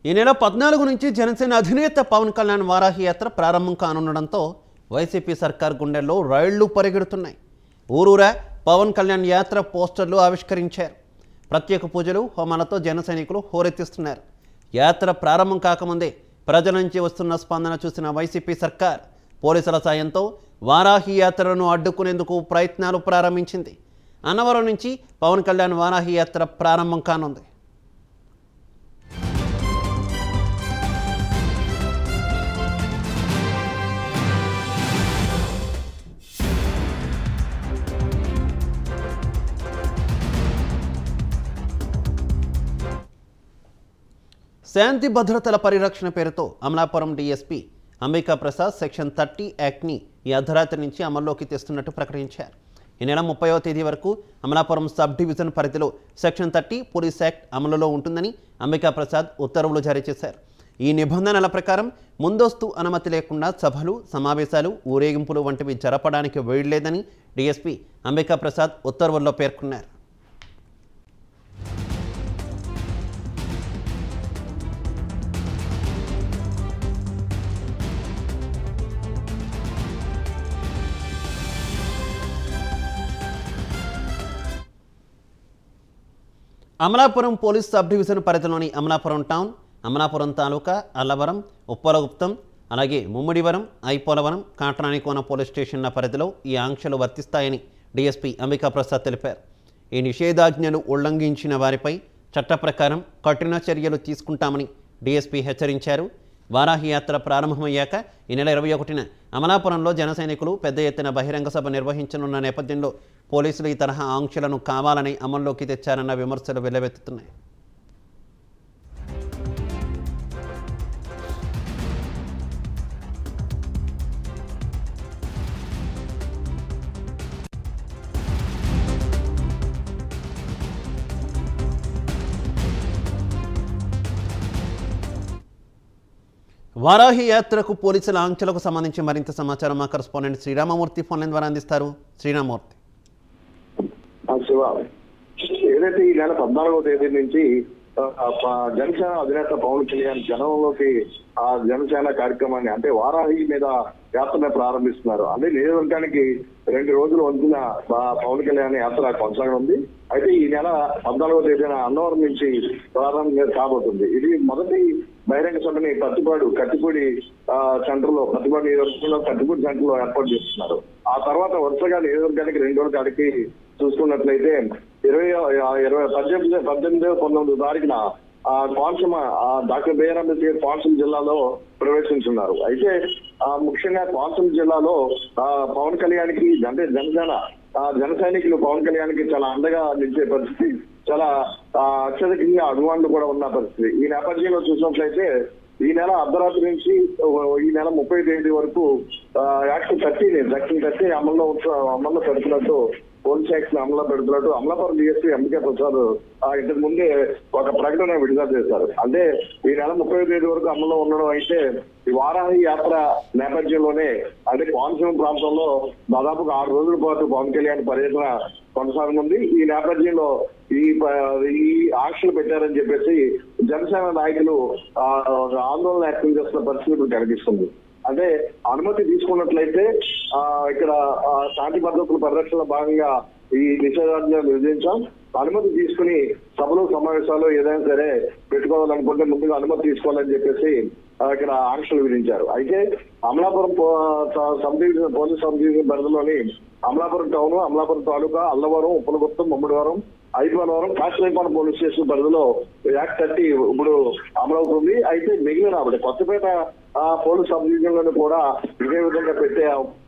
ఈ నెల 14 నుంచి జనసేన అధినేత పవన్ కళ్యాణ్ వారాహి యాత్ర ప్రారంభం కానుండడంతో వైసీపీ సర్కార్ గుండెల్లో రైళ్లు పరిగెడుతున్నాయి. ఊరూరా పవన్ కళ్యాణ్ యాత్ర పోస్టర్లు ఆవిష్కరించారు. ప్రత్యేక పూజలు హోమాలతో జన సైనికులు హోరెత్తిస్తున్నారు. యాత్ర ప్రారంభం కాకముందే ప్రజల నుంచి వస్తున్న స్పందన చూసిన వైసీపీ సర్కార్ పోలీసుల సాయంతో వారాహి యాత్రను అడ్డుకునేందుకు ప్రయత్నాలు ప్రారంభించింది. అన్నవరం నుంచి పవన్ కళ్యాణ్ వారాహి యాత్ర ప్రారంభం కానుంది. శాంతి భద్రతల పరిరక్షణ పేరుతో అమలాపురం డీఎస్పీ అంబికా ప్రసాద్ సెక్షన్ 30 యాక్ట్ని ఈ అర్ధరాత్రి నుంచి అమల్లోకి తెస్తున్నట్టు ప్రకటించారు. ఈ నెల 30వ తేదీ వరకు అమలాపురం సబ్ డివిజన్ పరిధిలో సెక్షన్ 30 పోలీస్ యాక్ట్ అమలులో ఉంటుందని అంబికా ప్రసాద్ ఉత్తర్వులు జారీ చేశారు. ఈ నిబంధనల ప్రకారం ముందస్తు అనుమతి లేకుండా సభలు, సమావేశాలు, ఊరేగింపులు వంటివి జరపడానికి వీల్లేదని డీఎస్పీ అంబికా ప్రసాద్ ఉత్తర్వుల్లో పేర్కొన్నారు. అమలాపురం పోలీస్ సబ్ డివిజన్ పరిధిలోని అమలాపురం టౌన్, అమలాపురం తాలూకా, అల్లవరం, ఉప్పలగుప్తం, అలాగే ముమ్మిడివరం, ఐపోలవరం, కాట్రానికోన పోలీస్ స్టేషన్ల పరిధిలో ఈ ఆంక్షలు వర్తిస్తాయని డీఎస్పీ అంబికా ప్రసాద్ తెలిపారు. ఈ నిషేధాజ్ఞలు ఉల్లంఘించిన వారిపై చట్ట ప్రకారం కఠిన చర్యలు తీసుకుంటామని డీఎస్పీ హెచ్చరించారు. వారాహి యాత్ర ప్రారంభమయ్యాక ఈ నెల 21న అమలాపురంలో జన సైనికులు పెద్ద ఎత్తున బహిరంగ సభ నిర్వహించనున్న నేపథ్యంలో పోలీసులు ఈ తరహా ఆంక్షలను కావాలని అమల్లోకి తెచ్చారన్న విమర్శలు వెల్లువెత్తుతున్నాయి. వారాహి యాత్రకు పోలీసుల ఆంక్షలకు సంబంధించి మరింత సమాచారం మా కరెస్పాండెంట్ శ్రీరామమూర్తి ఫోన్ లైన్ ద్వారా అందిస్తారు. శ్రీరామమూర్తి. ఏదైతే ఈ నెల 14వ తేదీ నుంచి జనసేన అధినేత పవన్ కళ్యాణ్ జనంలోకి ఆ జనసేన కార్యక్రమాన్ని అంటే వారాహి మీద యాత్రను ప్రారంభిస్తున్నారు. అదే నియోజకవర్గానికి 2 రోజులు వంతున పవన్ కళ్యాణ్ యాత్ర కొనసాగనుంది. అయితే ఈ నెల 14వ తేదీన అన్నవరం నుంచి ప్రారంభం కాబోతుంది. ఇది మొదటి బహిరంగ సభని కత్తిపూడి సెంటర్ లో కత్తిపూడి నియోజకవర్గంలో కత్తిపూడి సెంటర్ లో ఏర్పాటు చేస్తున్నారు. ఆ తర్వాత వరుసగా నియోజకవర్గానికి 2 రోజుల కాడికి చూసుకున్నట్లయితే 18, 19 తారీఖున కోనసీమ డాక్టర్ బిఆర్ అంబేద్కర్ కోనసీమ జిల్లాలో ప్రవేశించున్నారు. అయితే ముఖ్యంగా కోనసీమ జిల్లాలో పవన్ కళ్యాణ్కి అంటే జన సైనికులు పవన్ కళ్యాణ్కి చాలా అండగా నిలిచే పరిస్థితి, చాలా అత్యధికంగా అభిమానులు కూడా ఉన్న పరిస్థితి. ఈ నేపథ్యంలో చూసినట్లయితే ఈ నెల అర్ధరాత్రి నుంచి ఈ నెల 30వ తేదీ వరకు సెక్షన్ 30 అమల్లో పెడుతున్నట్టు పోలీస్ యాక్ట్ అమల్లో పెడుతున్నట్టు అమలాపురం డీఎస్పీ అంబికా ప్రసాద్ ఇంతకు ముందే ఒక ప్రకటన విడుదల చేశారు. అంటే ఈ నెల 30వ తేదీ వరకు అమల్లో ఉండడం అయితే ఈ వారాహి యాత్ర నేపథ్యంలోనే అంటే కోనసీమ ప్రాంతంలో దాదాపుగా 6 రోజుల పాటు పవన్ కళ్యాణ్ పర్యటన కొనసాగనుంది. ఈ నేపథ్యంలో ఈ ఆంక్షలు పెట్టారని చెప్పేసి జనసేన నాయకులు ఆందోళన వ్యక్తం చేస్తున్న పరిస్థితి కనిపిస్తుంది. అంటే అనుమతి తీసుకున్నట్లయితే ఇక్కడ శాంతి భద్రతల పరిరక్షణలో భాగంగా ఈ నిషేధాజ్ఞలు విధించాం. అనుమతి తీసుకుని సభలు, సమావేశాలు ఏదైనా సరే పెట్టుకోవాలనుకుంటే ముందుగా అనుమతి తీసుకోవాలని చెప్పేసి ఇక్కడ ఆంక్షలు విధించారు. అయితే అమలాపురం పోలీస్ సబ్ డివిజన్ పరిధిలోని Amalapuram town, Amalapuram taluka, Allavaram, Uppalaguptam, Mummidivaram, Ipolavaram, Katrenikona police station పరిధిలో యాక్ట్ 30 ఇప్పుడు అమలవుతుంది. అయితే మిగిలిన కొత్తపేట పోలీస్ సబ్ డివిజన్ లోని కూడా ఇదే విధంగా పెట్టే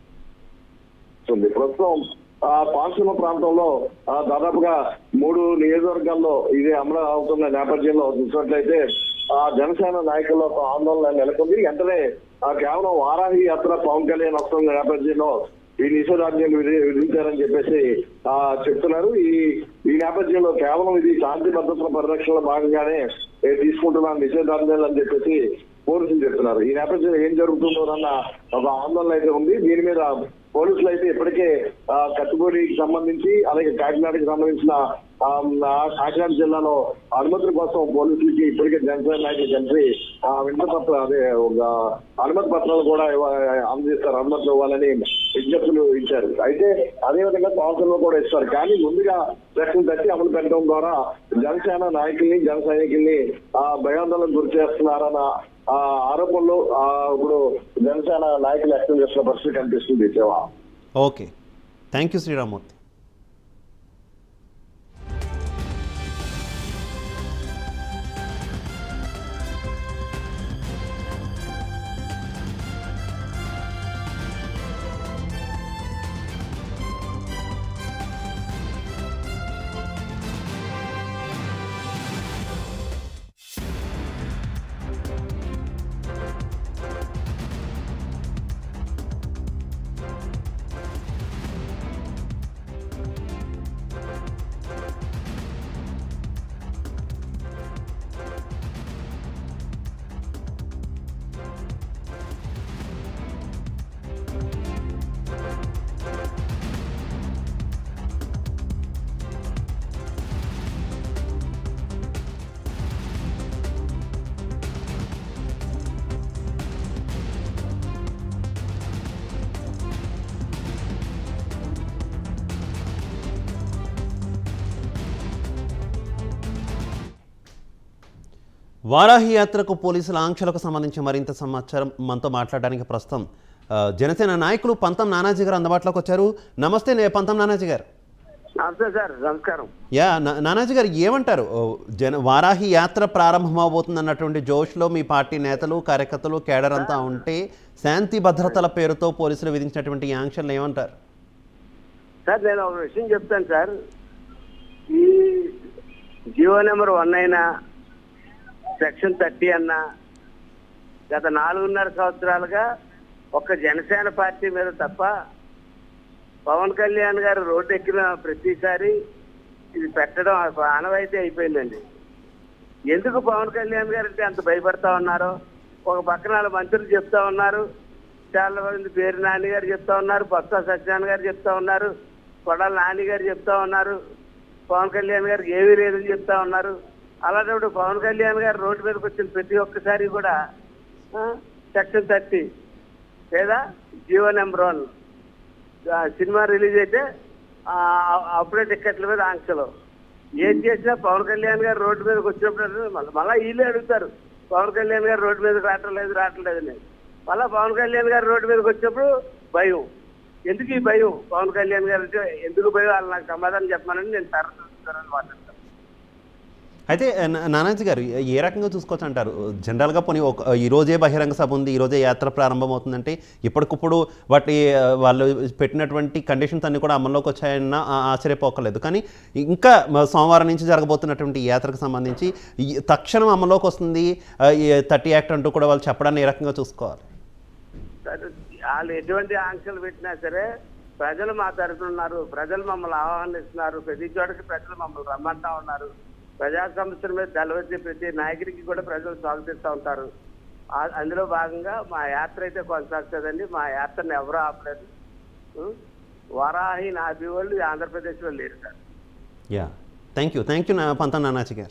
ప్రస్తుతం కోనసీమ ప్రాంతంలో దాదాపుగా 3 నియోజకవర్గాల్లో ఇదే అమలు అవుతున్న నేపథ్యంలో చూసినట్లయితే జనసేన నాయకుల్లో ఆందోళన నెలకొంది. వెంటనే కేవలం వారాహి యాత్ర పవన్ కళ్యాణ్ వస్తున్న నేపథ్యంలో ఈ నిషేధాజ్ఞలు విధించారని చెప్పేసి చెప్తున్నారు. ఈ నేపథ్యంలో కేవలం ఇది శాంతి భద్రతల పరిరక్షణలో భాగంగానే తీసుకుంటున్న నిషేధాజ్ఞలు అని చెప్పేసి పోలీసులు చెప్తున్నారు. ఈ నేపథ్యంలో ఏం జరుగుతుందో అన్న ఒక ఆందోళన అయితే ఉంది. దీని మీద పోలీసులు అయితే ఇప్పటికే కత్తిపూడికి సంబంధించి అలాగే కాకినాడకి సంబంధించిన కాకినాడ జిల్లాలో అనుమతుల కోసం పోలీసులకి ఇప్పటికే జనసేన నాయకులు కలిసి వినతి పత్రాలు అదే ఒక అనుమతి పత్రాలు కూడా అందజేస్తారు, అనుమతులు ఇవ్వాలని విజ్ఞప్తులు ఇచ్చారు. అయితే అదేవిధంగా కౌన్సిల్లో కూడా ఇస్తారు. కానీ ముందుగా సెక్షన్ 30 అమలు పెట్టడం ద్వారా జనసేన నాయకుల్ని జన సైనికుల్ని భయాందోళనకు గురి చేస్తున్నారన్న ఆరోపణలు ఇప్పుడు జనసేన నాయకులు వ్యక్తం చేస్తున్న పరిస్థితి కనిపిస్తుంది. సేవా okay, thank you Sriramamurthy. Varahi యాత్రకు పోలీసుల ఆంక్షలకు సంబంధించి మరింత సమాచారం మనతో మాట్లాడడానికి ప్రస్తుతం జనసేన నాయకులు పంతం నానాజీ గారు అందుబాటులోకి వచ్చారు. నమస్తే పంతం నానాజీ గారు. సార్ నమస్కారం. నానాజీ గారు ఏమంటారు? వారాహి యాత్ర ప్రారంభమవబోతుంది అన్నటువంటి జోష్లో మీ పార్టీ నేతలు కార్యకర్తలు కేడర్ అంతా ఉంటే శాంతి భద్రతల పేరుతో పోలీసులు విధించినటువంటి ఆంక్షలు ఏమంటారు? సార్ నేను ఒక విషయం చెప్తాను సార్. ఈ జీవో నెంబర్ 1 అయినా సెక్షన్ 30 అన్నా గత 4.5 సంవత్సరాలుగా ఒక్క జనసేన పార్టీ మీద తప్ప పవన్ కళ్యాణ్ గారు రోడ్డు ఎక్కిన ప్రతిసారి ఇది పెట్టడం ఆనవాయితీ అయిపోయిందండి. ఎందుకు పవన్ కళ్యాణ్ గారు అంటే అంత భయపడతా ఉన్నారో, ఒక పక్కన వాళ్ళ మంత్రులు చెప్తా ఉన్నారు, చాలా మంది పేరు నాని గారు చెప్తా ఉన్నారు, బొత్స సత్యనారాయణ గారు చెప్తా ఉన్నారు, కొడాల నాని గారు చెప్తా ఉన్నారు, పవన్ కళ్యాణ్ గారికి ఏమీ లేదని చెప్తా ఉన్నారు. అలాంటప్పుడు పవన్ కళ్యాణ్ గారు రోడ్డు మీదకి వచ్చిన ప్రతి ఒక్కసారి కూడా సెక్షన్ 30 లేదా జీవో నెంబర్ 1 సినిమా రిలీజ్ అయితే అప్పుడే టిక్కెట్ల మీద ఆంక్షలు. ఏం చేసినా పవన్ కళ్యాణ్ గారు రోడ్డు మీదకి వచ్చినప్పుడు మళ్ళీ వీళ్ళే అడుగుతారు, పవన్ కళ్యాణ్ గారు రోడ్డు మీదకి రావట్లేదని. మళ్ళీ పవన్ కళ్యాణ్ గారు రోడ్డు మీదకి వచ్చినప్పుడు భయం. ఎందుకు ఈ భయం? పవన్ కళ్యాణ్ గారు అంటే ఎందుకు భయం? వాళ్ళు నాకు సమాధానం చెప్పమని నేను తరలి మాట్లాడతాను. అయితే నానాజీ గారు ఏ రకంగా చూసుకోవచ్చు అంటారు? జనరల్గా పోనీ ఈ రోజే బహిరంగ సభ ఉంది, ఈ రోజే యాత్ర ప్రారంభమవుతుందంటే ఇప్పటికప్పుడు వాళ్ళు పెట్టినటువంటి కండిషన్స్ అన్నీ కూడా అమల్లోకి వచ్చాయన్న ఆశ్చర్యపోకలేదు. కానీ ఇంకా సోమవారం నుంచి జరగబోతున్నటువంటి యాత్రకు సంబంధించి తక్షణం అమల్లోకి వస్తుంది 30 యాక్ట్ అంటూ కూడా వాళ్ళు చెప్పడాన్ని ఏ రకంగా చూసుకోవాలి? వాళ్ళు ఎటువంటి ఆంక్షలు పెట్టినా సరే ప్రజలు మా తరఫున ఉన్నారు, ప్రజలు మమ్మల్ని ఆహ్వానిస్తున్నారు, ప్రతి చోటకి ప్రజలు మమ్మల్ని రమ్మంటా ఉన్నారు. ప్రజా సమస్యల మీద తెలవచ్చే ప్రతి నాయకుడికి కూడా ప్రజలు స్వాగతిస్తూ ఉంటారు. అందులో భాగంగా మా యాత్ర అయితే కొనసాగుతుందండి. మా యాత్రను ఎవరూ ఆపలేదు. వారాహి నాభి వాళ్ళు ఆంధ్రప్రదేశ్లో లేరు సార్. థ్యాంక్ యూ పంతం నానాజీ గారు.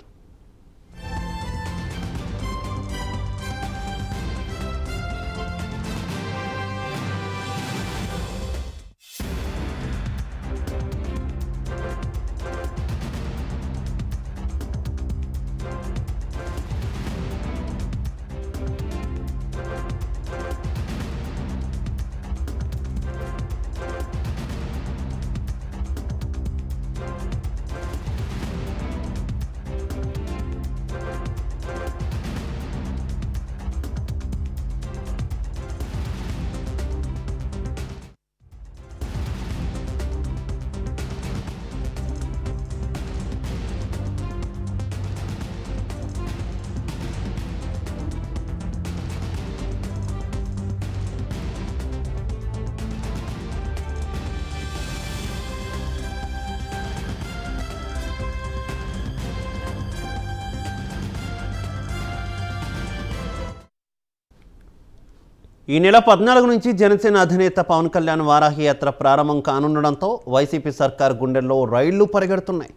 ఈ నెల 14 నుంచి జనసేన అధినేత పవన్ కళ్యాణ్ వారాహి యాత్ర ప్రారంభం కానుండడంతో వైసీపీ సర్కార్ గుండెల్లో రైళ్లు పరిగెడుతున్నాయి.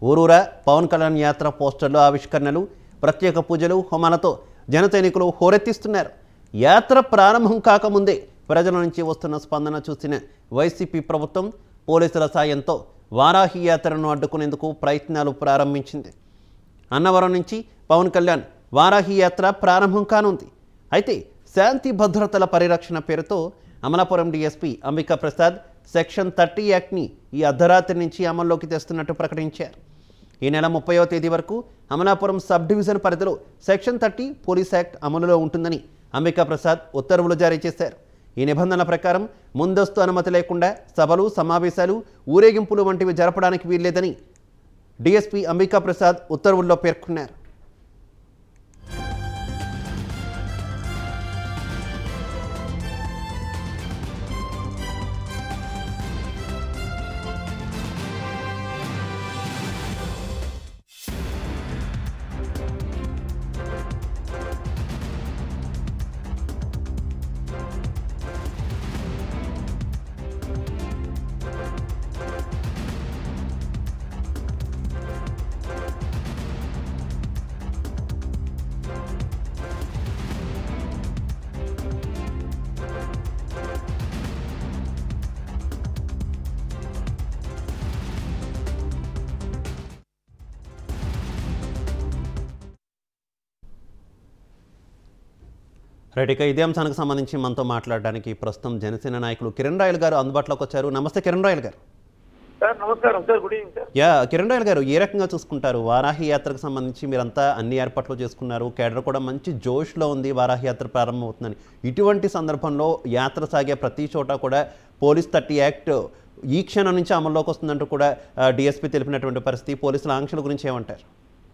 ఊరూరా పవన్ కళ్యాణ్ యాత్ర పోస్టర్లు, ఆవిష్కరణలు, ప్రత్యేక పూజలు, హోమాలతో జన సైనికులు హోరెత్తిస్తున్నారు. యాత్ర ప్రారంభం కాకముందే ప్రజల నుంచి వస్తున్న స్పందన చూసిన వైసీపీ ప్రభుత్వం పోలీసుల సాయంతో వారాహి యాత్రను అడ్డుకునేందుకు ప్రయత్నాలు ప్రారంభించింది. అన్నవరం నుంచి పవన్ కళ్యాణ్ వారాహి యాత్ర ప్రారంభం కానుంది. అయితే శాంతి భద్రతల పరిరక్షణ పేరుతో అమలాపురం డీఎస్పీ అంబికా ప్రసాద్ సెక్షన్ 30 యాక్ట్ని ఈ అర్ధరాత్రి నుంచి అమల్లోకి తెస్తున్నట్టు ప్రకటించారు. ఈ నెల 30వ తేదీ వరకు అమలాపురం సబ్ డివిజన్ పరిధిలో సెక్షన్ 30 పోలీస్ యాక్ట్ అమలులో ఉంటుందని అంబికా ప్రసాద్ ఉత్తర్వులు జారీ చేశారు. ఈ నిబంధనల ప్రకారం ముందస్తు అనుమతి లేకుండా సభలు, సమావేశాలు, ఊరేగింపులు వంటివి జరపడానికి వీల్లేదని డీఎస్పీ అంబికా ప్రసాద్ ఉత్తర్వుల్లో పేర్కొన్నారు. రైట్, ఇక ఇదే అంశానికి సంబంధించి మనతో మాట్లాడడానికి ప్రస్తుతం జనసేన నాయకులు కిరణ్ రాయల్ గారు అందుబాటులోకి వచ్చారు. నమస్తే కిరణ్ రాయల్ గారు. సార్ నమస్కారం sir, good evening sir. Kiran Royal గారు, ఏ రకంగా చూసుకుంటారు వారాహి యాత్రకు సంబంధించి? మీరంతా అన్ని ఏర్పాట్లు చేసుకున్నారు, కేడర్ కూడా మంచి జోష్లో ఉంది, వారాహి యాత్ర ప్రారంభమవుతుందని. ఇటువంటి సందర్భంలో యాత్ర సాగే ప్రతి చోట కూడా పోలీస్ 30 యాక్ట్ ఈ క్షణం నుంచి అమల్లోకి వస్తుందంటూ కూడా డిఎస్పీ తెలిపినటువంటి పరిస్థితి. పోలీసుల ఆంక్షల గురించి ఏమంటారు?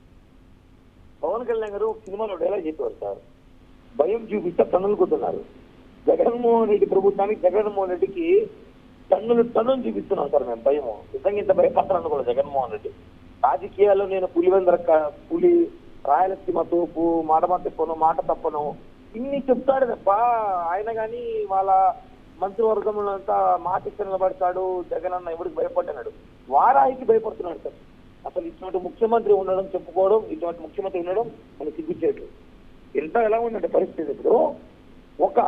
పవన్ కళ్యాణ్ గారు సినిమాలో డైలాగ్ చెప్పారు సార్, భయం చూపిస్తే టన్నులు కొట్టున్నారు. జగన్మోహన్ రెడ్డి ప్రభుత్వానికి, జగన్మోహన్ రెడ్డికి టన్నులు చూపిస్తున్నాం సార్ మేము. భయం నిజంగా ఇంత భయపడతాను కూడా జగన్మోహన్ రెడ్డి. రాజకీయాల్లో నేను పులి, రాయలసీమ తోపు, మాట తిప్పను, మాట తప్పను, ఇన్ని చెప్తాడు తప్ప ఆయన కానీ వాళ్ళ మంత్రివర్గంలో అంతా మాట నిలబడతాడు. జగన్ అన్న ఎవరికి భయపడ్డాడు, వారాయికి భయపడుతున్నాడు సార్. అసలు ఇటువంటి ముఖ్యమంత్రి ఉండడం, చెప్పుకోవడం, ఇటువంటి ముఖ్యమంత్రి ఉండడం మనకి సిగ్గుచేటు. ఎంత ఎలా ఉందంటే పరిస్థితి, ఇప్పుడు ఒక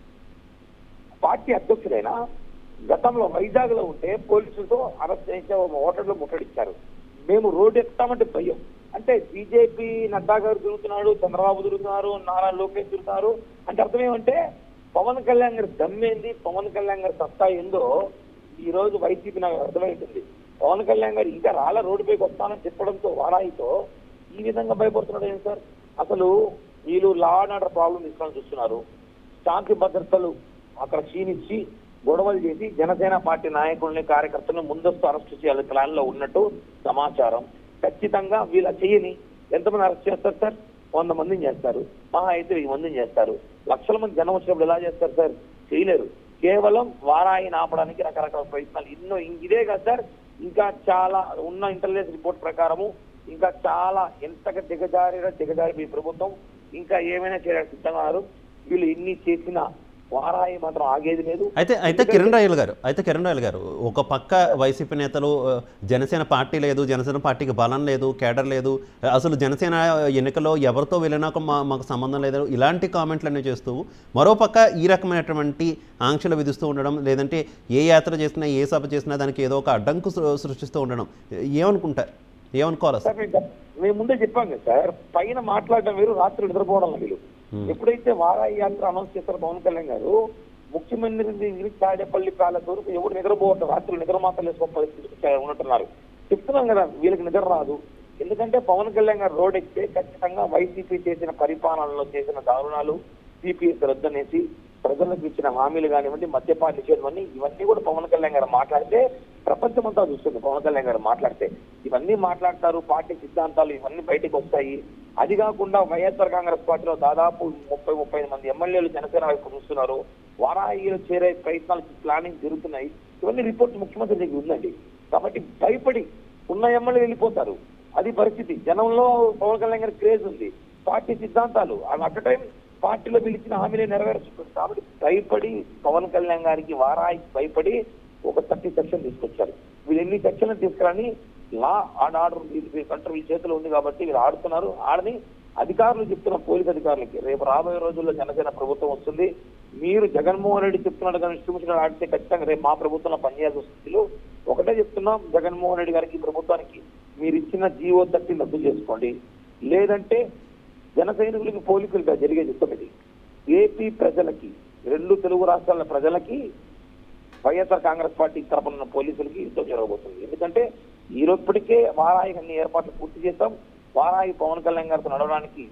పార్టీ అధ్యక్షుడైన గతంలో వైజాగ్ లో ఉంటే పోలీసులతో అరెస్ట్ చేసే ఓటర్లు ముట్టడిచ్చారు. మేము రోడ్డు ఎక్కుతామంటే భయం. అంటే బీజేపీ నడ్డా గారు తిరుగుతున్నాడు, చంద్రబాబు తిరుగుతున్నారు, నారా లోకేష్ తిరుగుతున్నారు అంటే అర్థం ఏమంటే పవన్ కళ్యాణ్ గారి దమ్మేంది, పవన్ కళ్యాణ్ గారి సత్తా ఏందో ఈ రోజు వైసీపీ నాకు అర్థమవుతుంది. పవన్ కళ్యాణ్ గారు ఇంకా రాళ్ళ రోడ్డుపైకి వస్తానని చెప్పడంతో వారాయితో ఈ విధంగా భయపడుతున్నాడు ఏంటి సార్? అసలు వీళ్ళు లా అండ్ ఆర్డర్ ప్రాబ్లం తీసుకొని చూస్తున్నారు. శాంతి భద్రతలు అక్కడ క్షీణించి గొడవలు చేసి జనసేన పార్టీ నాయకుల్ని, కార్యకర్తలను ముందస్తు అరెస్ట్ చేయాలి ప్లాన్ లో ఉన్నట్టు సమాచారం. ఖచ్చితంగా వీళ్ళ చెయ్యని ఎంతమంది అరెస్ట్ చేస్తారు సార్? 100 మందిని చేస్తారు, మహా అయితే 1000 మందిని చేస్తారు. లక్షల మంది జనం వచ్చినప్పుడు ఎలా చేస్తారు సార్? చేయలేరు. కేవలం వారాయిని ఆపడానికి రకరకాల ప్రయత్నాలు ఇదే కాదు సార్, ఇంకా చాలా ఉన్న ఇంటెలిజెన్స్ రిపోర్ట్ ప్రకారము ఇంకా చాలా ఎంతగా దిగజారి మీ ప్రభుత్వం ఇంకా ఏమైనా చేయడానికి సిద్ధంగా ఉన్నారు. వీళ్ళు ఎన్ని చేసినా వారాయి మాత్రం ఆగేది లేదు. అయితే కిరణ్ రాయల్ గారు ఒక పక్క వైసీపీ నేతలు జనసేన పార్టీ లేదు, జనసేన పార్టీకి బలం లేదు, కేడర్ లేదు, అసలు జనసేన ఎన్నికల్లో ఎవరితో వెళ్ళినాక మాకు సంబంధం లేదు, ఇలాంటి కామెంట్లన్నీ చేస్తూ మరోపక్క ఈ రకమైనటువంటి ఆంక్షలు విధిస్తూ ఉండడం, లేదంటే ఏ యాత్ర చేసినా, ఏ సభ చేసినా దానికి ఏదో ఒక అడ్డంకు సృష్టిస్తూ ఉండడం, ఏమనుకోవాలి సార్? మేము ముందే చెప్పాం కదా సార్, పైన మాట్లాడడం వేరు, రాత్రి నిద్రపోవడం వీళ్ళు. ఎప్పుడైతే వారాయి యాత్ర అనౌన్స్ చేస్తారో పవన్ కళ్యాణ్ గారు, ముఖ్యమంత్రి తాడేపల్లి ప్యాలెస్ వరకు ఎవరు నిద్రపోవటం, రాత్రులు నిద్ర మాత్రం వేసుకో పరిస్థితి ఉన్నట్టున్నారు. చెప్తున్నాం కదా, వీళ్ళకి నిద్ర రాదు. ఎందుకంటే పవన్ కళ్యాణ్ గారు రోడ్ ఎక్కితే ఖచ్చితంగా వైసీపీ చేసిన పరిపాలనలో చేసిన దారుణాలు, సిపిఎస్ రద్దనేసి ప్రజలకు ఇచ్చిన హామీలు కానివ్వండి, మద్యపాన నిషేధం ఇవన్నీ కూడా పవన్ కళ్యాణ్ గారు మాట్లాడితే ప్రపంచమంతా చూస్తుంది. పవన్ కళ్యాణ్ గారు మాట్లాడితే ఇవన్నీ మాట్లాడతారు, పార్టీ సిద్ధాంతాలు ఇవన్నీ బయటకు వస్తాయి. అది కాకుండా వైఎస్ఆర్ కాంగ్రెస్ పార్టీలో దాదాపు 30-35 మంది ఎమ్మెల్యేలు జనసేన వైపు చూస్తున్నారు. వారాయిలో చేరే ప్రయత్నాలు, ప్లానింగ్ జరుగుతున్నాయి. ఇవన్నీ రిపోర్ట్ ముఖ్యమంత్రి దగ్గర ఉందండి. కాబట్టి భయపడి ఉన్న ఎమ్మెల్యే వెళ్ళిపోతారు. అది పరిస్థితి. జనంలో పవన్ కళ్యాణ్ గారి క్రేజ్ ఉంది, పార్టీ సిద్ధాంతాలు అట్ టైం పార్టీలో పిలిచిన హామీలే నెరవేర్చుకుంటారు. కాబట్టి భయపడి పవన్ కళ్యాణ్ గారికి, వారాయికి భయపడి ఒక 30 సెక్షన్ తీసుకొచ్చారు. ఎన్ని సెక్షన్లు తీసుకురాని లా అండ్ ఆర్డర్ కంట్రోల్ చేతిలో ఉంది కాబట్టి వీళ్ళు ఆడుతున్నారు. ఆడని అధికారులు చెప్తున్న పోలీస్ అధికారులకి రేపు రాబోయే రోజుల్లో జనసేన ప్రభుత్వం వస్తుంది. మీరు జగన్మోహన్ రెడ్డి చెప్తున్నాడు కానీ ఇష్టం ఆడితే ఖచ్చితంగా రేపు మా ప్రభుత్వంలో పనిచేయాల్సి వస్తుంది. ఒకటే చెప్తున్నాం, జగన్మోహన్ రెడ్డి గారికి ప్రభుత్వానికి మీరు ఇచ్చిన జీవో 30 రద్దు చేసుకోండి. లేదంటే జన సైనికులకి పోలీసులుగా జరిగే యుద్ధం ఇది. ఏపీ ప్రజలకి, 2 తెలుగు రాష్ట్రాల ప్రజలకి వైఎస్ఆర్ కాంగ్రెస్ పార్టీ తరపున ఉన్న పోలీసులకి యుద్ధం జరగబోతుంది. ఎందుకంటే ఇప్పటికే వారాయి అన్ని ఏర్పాట్లు పూర్తి చేస్తాం. వారాయి పవన్ కళ్యాణ్ గారితో నడవడానికి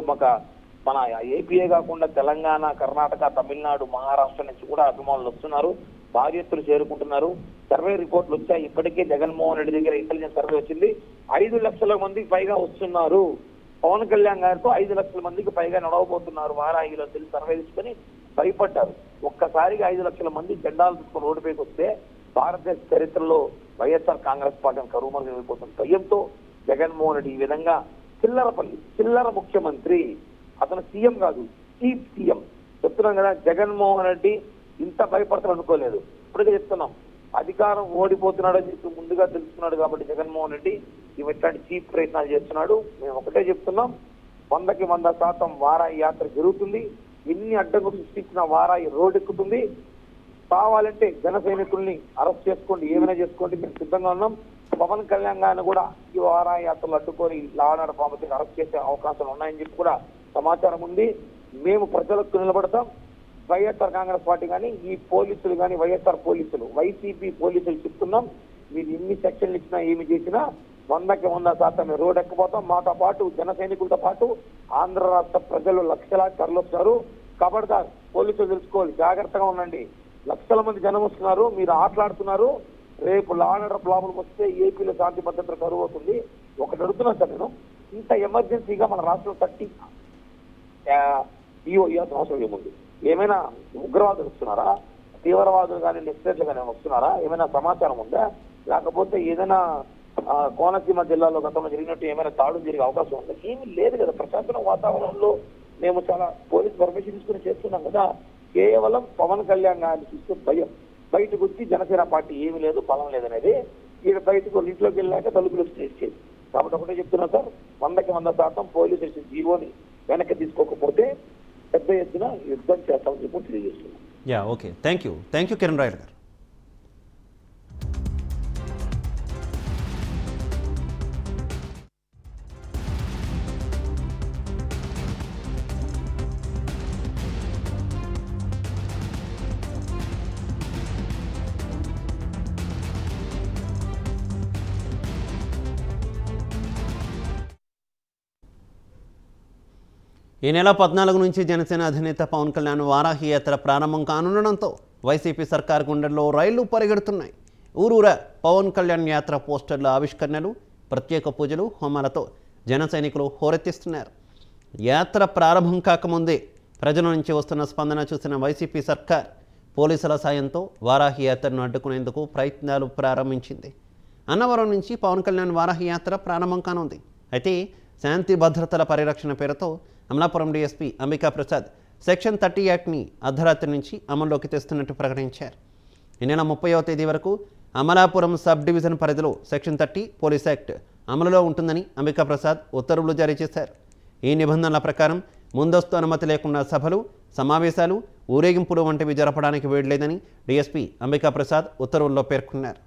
మన ఏపీఏ కాకుండా తెలంగాణ, కర్ణాటక, తమిళనాడు, మహారాష్ట్ర నుంచి కూడా అభిమానులు వస్తున్నారు. భారీ ఎత్తులు చేరుకుంటున్నారు. సర్వే రిపోర్ట్లు వచ్చాయి. ఇప్పటికే జగన్మోహన్ రెడ్డి దగ్గర ఇంటెలిజెన్స్ సర్వే వచ్చింది. 5 లక్షల మందికి పైగా వస్తున్నారు. పవన్ కళ్యాణ్ గారితో 5 లక్షల మందికి పైగా నడవబోతున్నారు వారాయిలో తెలిసి సర్వే తీసుకుని భయపడ్డారు. ఒక్కసారిగా 5 లక్షల మంది జెండాలు తీసుకుని రోడ్డుపైకి వస్తే భారతదేశ చరిత్రలో వైఎస్ఆర్ కాంగ్రెస్ పార్టీని కరువుమరుగు అయిపోతుంది. భయంతో జగన్మోహన్ రెడ్డి ఈ విధంగా చిల్లర ముఖ్యమంత్రి, అతను సీఎం కాదు, చీఫ్ సీఎం చెప్తున్నాం కదా. జగన్మోహన్ రెడ్డి ఇంత భయపడతారు అనుకోలేదు. ఇప్పటికే చెప్తున్నాం, అధికారం ఓడిపోతున్నాడని చెప్పి ముందుగా తెలుసుకున్నాడు కాబట్టి జగన్మోహన్ రెడ్డి ఇట్లాంటి చీఫ్ ప్రయత్నాలు చేస్తున్నాడు. మేము ఒకటే చెప్తున్నాం, 100కి 100% వారాయి యాత్ర జరుగుతుంది. ఎన్ని అడ్డంకులు సృష్టించిన వారాయి రోడ్డు ఎక్కుతుంది. కావాలంటే జన సైనికుల్ని అరెస్ట్ చేసుకోండి, ఏమైనా చేసుకోండి, మేము సిద్ధంగా ఉన్నాం. పవన్ కళ్యాణ్ గారిని కూడా ఈ వారాయి యాత్రలు అడ్డుకొని లానాడు పాపతిని అరెస్ట్ చేసే అవకాశాలు ఉన్నాయని చెప్పి కూడా సమాచారం ఉంది. మేము ప్రజలకు నిలబడతాం. వైఎస్ఆర్ కాంగ్రెస్ పార్టీ కానీ, ఈ పోలీసులు కానీ, వైఎస్ఆర్ పోలీసులు, వైసీపీ పోలీసులు చెప్తున్నాం, మీరు ఎన్ని సెక్షన్లు ఇచ్చినా ఏమి చేసినా 100కి 100% మేము రోడ్ ఎక్కిపోతాం. మాతో పాటు జన సైనికులతో పాటు ఆంధ్ర రాష్ట్ర ప్రజలు లక్షలాది తరలిస్తారు. కాబట్టి పోలీసులు తెలుసుకోవాలి, జాగ్రత్తగా ఉండండి. లక్షల మంది జనం వస్తున్నారు, మీరు ఆటలాడుతున్నారు. రేపు లా అండ్ ఆర్డర్ ప్రాబ్లం వస్తే ఏపీలో శాంతి భద్రతలు కరువు అవుతుంది. ఒకటి అడుగుతున్నాను సార్, నేను ఇంత ఎమర్జెన్సీగా మన రాష్ట్రం 30 ఈఓ ఇవ్వాల్సిన అవసరం ఏముంది? ఏమైనా ఉగ్రవాదులు వస్తున్నారా? తీవ్రవాదులు కానీ నెక్స్టేట్లు కానీ వస్తున్నారా? ఏమైనా సమాచారం ఉందా? లేకపోతే ఏదైనా కోనసీమ జిల్లాలో గతంలో జరిగినట్టు ఏమైనా దాడులు జరిగే అవకాశం ఉందా? ఏమీ లేదు కదా. ప్రశాంతమైన వాతావరణంలో మేము చాలా పోలీస్ పర్మిషన్ తీసుకుని చేస్తున్నాం కదా. కేవలం పవన్ కళ్యాణ్ గారిని చూస్తే భయం. బయటకు వచ్చి జనసేన పార్టీ ఏమీ లేదు, బలం లేదనేది. ఈయన బయటకు ఇంట్లోకి వెళ్ళాక తలుపులు చేసి కాబట్టి ఒకటే చెప్తున్నా సార్, 100కి 100% పోలీసు జీవోని వెనక్కి తీసుకోకపోతే పెద్ద ఎత్తున యుద్ధం చేస్తామని చెప్పి తెలియజేస్తున్నాం. Yeah, okay, thank you Kiran Royal గారు. ఈ నెల 14 నుంచి జనసేన అధినేత పవన్ కళ్యాణ్ వారాహి యాత్ర ప్రారంభం కానుండడంతో వైసీపీ సర్కార్ గుండెల్లో రైళ్లు పరిగెడుతున్నాయి. ఊరూరా పవన్ కళ్యాణ్ యాత్ర పోస్టర్ల ఆవిష్కరణలు, ప్రత్యేక పూజలు, హోమాలతో జన సైనికులు హోరెత్తిస్తున్నారు. యాత్ర ప్రారంభం కాకముందే ప్రజల నుంచి వస్తున్న స్పందన చూసిన వైసీపీ సర్కార్ పోలీసుల సాయంతో వారాహి యాత్రను అడ్డుకునేందుకు ప్రయత్నాలు ప్రారంభించింది. అన్నవరం నుంచి పవన్ కళ్యాణ్ వారాహి యాత్ర ప్రారంభం కానుంది. అయితే శాంతి భద్రతల పరిరక్షణ పేరుతో అమలాపురం డీఎస్పీ అంబికా ప్రసాద్ సెక్షన్ 30 యాక్ట్ని అర్ధరాత్రి నుంచి అమల్లోకి తెస్తున్నట్టు ప్రకటించారు. ఈ నెల 30వ తేదీ వరకు అమలాపురం సబ్ డివిజన్ పరిధిలో సెక్షన్ 30 పోలీస్ యాక్ట్ అమలులో ఉంటుందని అంబికా ప్రసాద్ ఉత్తర్వులు జారీ చేశారు. ఈ నిబంధనల ప్రకారం ముందస్తు అనుమతి లేకుండా సభలు, సమావేశాలు, ఊరేగింపులు వంటివి జరపడానికి వీల్లేదని డీఎస్పీ అంబికా ప్రసాద్ ఉత్తర్వుల్లో పేర్కొన్నారు.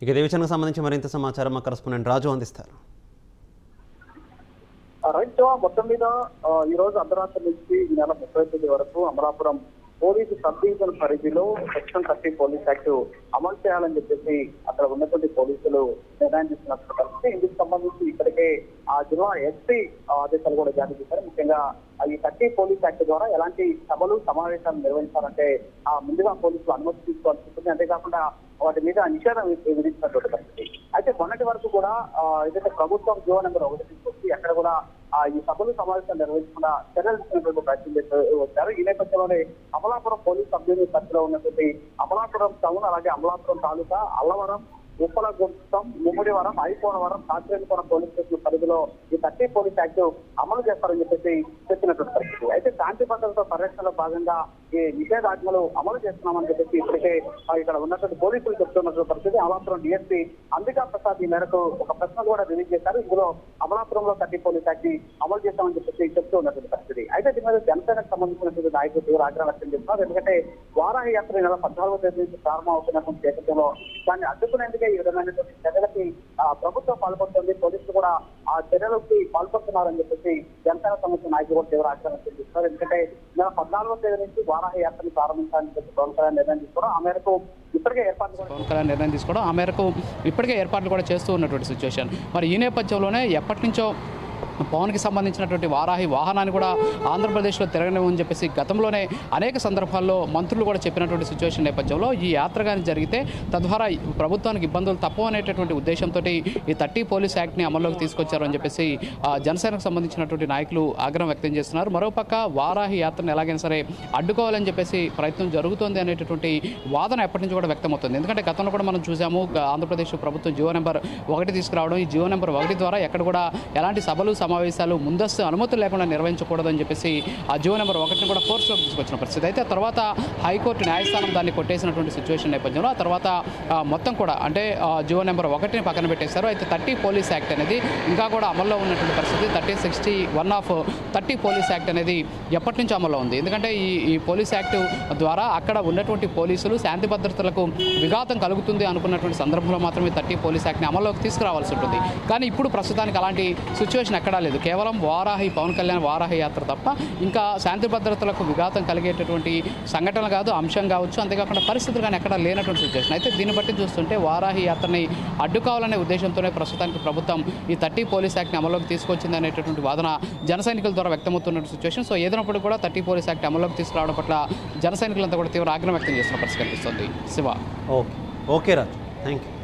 ఇక ఇదే విషయానికి సంబంధించి మరింత సమాచారం మా కరెస్పాండెంట్ రాజు అందిస్తారు. రైట్ మొత్తం మీద ఈ రోజు అర్ధరాత్రి నుంచి ఈ నెల 30 వరకు అమలాపురం పోలీసు సబ్ డివిజన్ పరిధిలో సెక్షన్ 30 పోలీస్ యాక్ట్ అమలు చేయాలని చెప్పేసి అక్కడ ఉన్నటువంటి పోలీసులు నిర్ణయం తీసుకున్నట్టు కలిసి ఇందుకు సంబంధించి ఇప్పటికే ఆ జిల్లా ఎస్పీ ఆదేశాలు కూడా జారీ చేశారు. ముఖ్యంగా ఈ 30 పోలీస్ యాక్ట్ ద్వారా ఎలాంటి సభలు సమావేశాలు నిర్వహించాలంటే ముందుగా పోలీసులు అనుమతి తీసుకోవాల్సి ఉంటుంది. అంతేకాకుండా వాటి మీద నిషేధం విధించినటువంటి పరిస్థితి. అయితే మొన్నటి వరకు కూడా ఏదైతే ప్రభుత్వం జీవో నెంబర్ 1 తీసుకొచ్చి అక్కడ కూడా ఈ సభలు సమావేశాలు నిర్వహించకుండా చర్యలు తీసుకునేటువంటి ప్రయత్నం చేస్తూ వచ్చారు. ఈ నేపథ్యంలోనే అమలాపురం పోలీస్ సబ్ డివిజన్ పరిధిలో ఉన్నటువంటి అమలాపురం టౌన్, అలాగే అమలాపురం తాలూకా, అల్లవరం, ఉప్పలగుప్తం, ముమ్మిడివరం, ఐపోలవరం, కాకిరేనిపురం పోలీస్ స్టేషన్ పరిధిలో ఈ 30 పోలీస్ యాక్ట్ అమలు చేస్తారని చెప్పేసి చెప్పినటువంటి పరిస్థితి. అయితే శాంతి భద్రత పరిరక్షణలో భాగంగా ఈ నిషేధాజ్ఞలు అమలు చేస్తున్నామని చెప్పేసి ఇప్పటికే ఇక్కడ ఉన్నటువంటి పోలీసులు చెప్తున్నటువంటి పరిస్థితి. అమలాపురం డిఎస్పీ అంబికా ప్రసాద్ ఈ మేరకు ఒక ప్రశ్న కూడా రిలీజ్ చేశారు. ఇందులో అమలాపురంలో 30 పోలీస్ యాక్ట్ అమలు చేస్తామని చెప్పేసి చెప్తూ ఉన్నటువంటి పరిస్థితి. అయితే దీని మీద జనసేనకు సంబంధించినటువంటి నాయకులు తీవ్ర ఆగ్రహం వ్యక్తం చేస్తున్నారు. ఎందుకంటే వారాహి యాత్ర నెల 14వ తేదీ నుంచి ప్రారంభం అవుతున్నటువంటి నేపథ్యంలో దాన్ని అడ్డుకునేందుకే ఈ విధమైనటువంటి చర్యలకి ప్రభుత్వం పాల్పడుతుంది, పోలీసులు కూడా ఆ చర్యలకి పాల్పడుతున్నారని చెప్పేసి జనసేన సంబంధించిన నాయకులు కూడా తీవ్ర ఆగ్రహం వ్యక్తం చేస్తున్నారు. ఎందుకంటే నెల 14వ తేదీ నుంచి వారాహి యాత్రను ప్రారంభించాలని చెప్పి పవన్ కళ్యాణ్ నిర్ణయం తీసుకోవడం, ఆ మేరకు ఇప్పటికే ఏర్పాట్లు కూడా చేస్తూ ఉన్నటువంటి సిచ్యువేషన్. మరి ఈ నేపథ్యంలోనే ఎప్పటి నుంచో పవన్కి సంబంధించినటువంటి వారాహి వాహనాన్ని కూడా ఆంధ్రప్రదేశ్లో తిరగనివ్వని చెప్పేసి గతంలోనే అనేక సందర్భాల్లో మంత్రులు కూడా చెప్పినటువంటి సిచ్యువేషన్ నేపథ్యంలో ఈ యాత్ర కానీ జరిగితే తద్వారా ప్రభుత్వానికి ఇబ్బందులు తప్పవు అనేటటువంటి ఉద్దేశంతో ఈ 30 పోలీస్ యాక్ట్ని అమల్లోకి తీసుకొచ్చారు అని చెప్పేసి జనసేనకు సంబంధించినటువంటి నాయకులు ఆగ్రహం వ్యక్తం చేస్తున్నారు. మరోపక్క వారాహి యాత్రను ఎలాగైనా సరే అడ్డుకోవాలని చెప్పేసి ప్రయత్నం జరుగుతోంది అనేటటువంటి వాదన ఎప్పటి నుంచి కూడా వ్యక్తమవుతుంది. ఎందుకంటే గతంలో కూడా మనం చూసాము ఆంధ్రప్రదేశ్ ప్రభుత్వం జీవో నెంబర్ 1 తీసుకురావడం, ఈ జీవో నెంబర్ 1 ద్వారా ఎక్కడ కూడా ఎలాంటి సభలు సమావేశాలు ముందస్తు అనుమతులు లేకుండా నిర్వహించకూడదని చెప్పేసి ఆ జీవో నెంబర్ 1ని కూడా ఫోర్స్లోకి తీసుకొచ్చిన పరిస్థితి. అయితే తర్వాత హైకోర్టు న్యాయస్థానం దాన్ని కొట్టేసినటువంటి సిచ్యువేషన్ నేపథ్యంలో ఆ తర్వాత మొత్తం కూడా అంటే జీవో నెంబర్ 1ని పక్కన పెట్టేశారు. అయితే 30 పోలీస్ యాక్ట్ అనేది ఇంకా కూడా అమల్లో ఉన్నటువంటి పరిస్థితి. 3061 ఆఫ్ 30 పోలీస్ యాక్ట్ అనేది ఎప్పటి నుంచి అమల్లో ఉంది. ఎందుకంటే ఈ పోలీస్ యాక్ట్ ద్వారా అక్కడ ఉన్నటువంటి పోలీసులు శాంతి భద్రతలకు విఘాతం కలుగుతుంది అనుకున్నటువంటి సందర్భంలో మాత్రమే 30 పోలీస్ యాక్ట్ని అమల్లోకి తీసుకురావాల్సి ఉంటుంది. కానీ ఇప్పుడు ప్రస్తుతానికి అలాంటి సిచ్యువేషన్ ఎక్కడా లేదు. కేవలం వారాహి పవన్ కళ్యాణ్ వారాహి యాత్ర తప్ప ఇంకా శాంతి భద్రతలకు విఘాతం కలిగేటటువంటి సంఘటనలు కాదు, అంశం కావచ్చు, అంతేకాకుండా పరిస్థితులు కానీ ఎక్కడా లేనటువంటి సిచ్యువేషన్. అయితే దీన్ని బట్టి చూస్తుంటే వారాహి యాత్రని అడ్డుకోవాలనే ఉద్దేశంతోనే ప్రస్తుతానికి ప్రభుత్వం ఈ 30 పోలీస్ యాక్ట్ని అమల్లోకి తీసుకొచ్చింది అనేటటువంటి వాదన జన సైనికుల ద్వారా వ్యక్తమవుతున్న సిచ్యువేషన్. సో ఏదైనప్పుడు కూడా 30 పోలీస్ యాక్ట్ అమల్లోకి తీసుకురావడం పట్ల జన సైనికులంతా కూడా తీవ్ర ఆగ్రహం వ్యక్తం చేస్తున్న పరిస్థితి కనిపిస్తుంది. Shiva. Okay Raju, thank you.